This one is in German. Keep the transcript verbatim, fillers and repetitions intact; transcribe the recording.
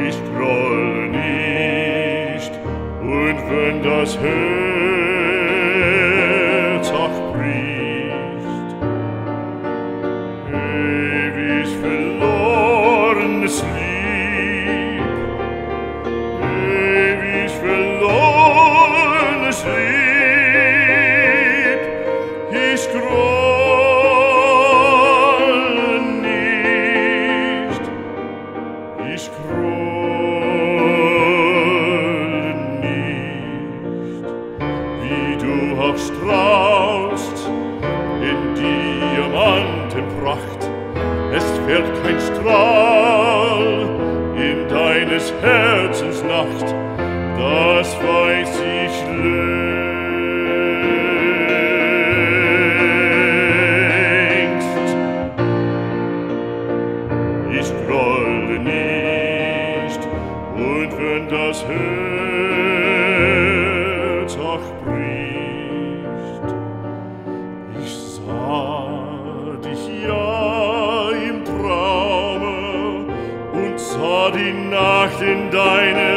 Ich grolle nicht, und wenn das Herz auch bricht, ewig verlorenes Lieb, ewig verlorenes Lieb, ich grolle nicht, ich grolle nicht, wie du auch strahlst in Diamantenpracht, es fällt kein Strahl in deines Herzens Nacht, das weiß ich längst. Ich grolle nicht, und wenn das Herz auch bricht, ich sah dich ja im Traume und sah die Nacht in deine